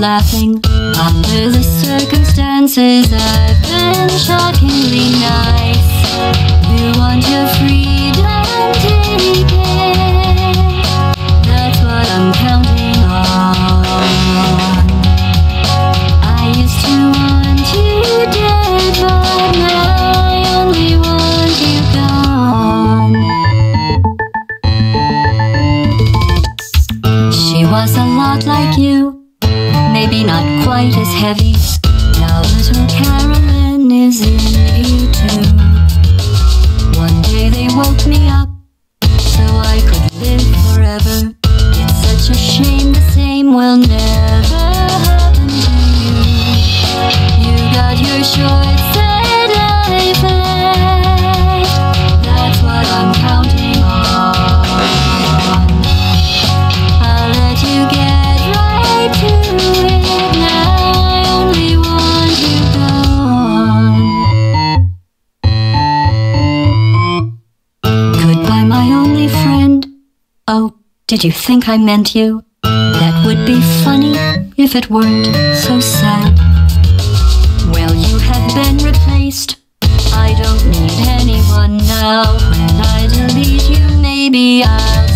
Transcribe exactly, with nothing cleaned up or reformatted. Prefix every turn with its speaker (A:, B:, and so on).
A: laughing. Under the circumstances, I've been shockingly nice. You want your freedom, take it. That's what I'm counting on. I used to want you dead, but now I only want you gone. She was a lot like you, maybe not quite as heavy. Now little Carolyn is in you too. One day they woke me up so I could live forever. It's such a shame the same will never happen to you. You got your short set life left. That's what I'm counting on. I'll let you get right to it. Now I only want you gone. Goodbye, my only friend. Oh, did you think I meant you? That would be funny if it weren't so sad. Well, you have been replaced. I don't need anyone now. When I delete you, maybe I'll